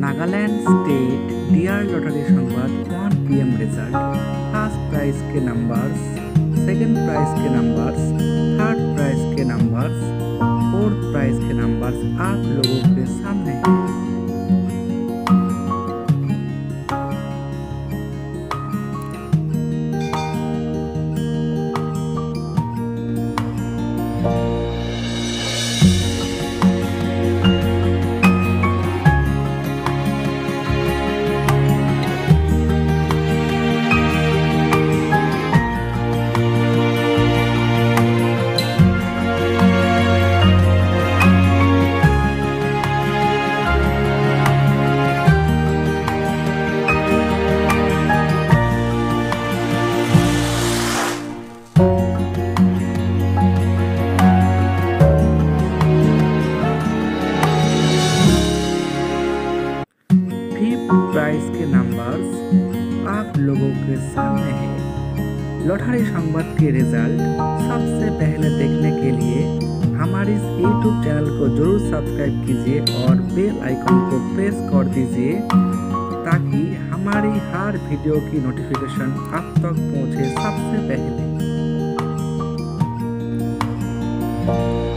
Nagaland state dear lottery Sambad 1 PM result. First prize के numbers, second prize के numbers, third prize के numbers, fourth prize के numbers आप लोगों के सामने हैं। प्राइज के नंबर्स आप लोगों के सामने है। लॉटरी संवाद के रिजल्ट सबसे पहले देखने के लिए हमारे इस YouTube चैनल को जरूर सब्सक्राइब कीजिए और बेल आइकन को प्रेस कर दीजिए ताकि हमारी हर वीडियो की नोटिफिकेशन आप तक पहुंचे सबसे पहले।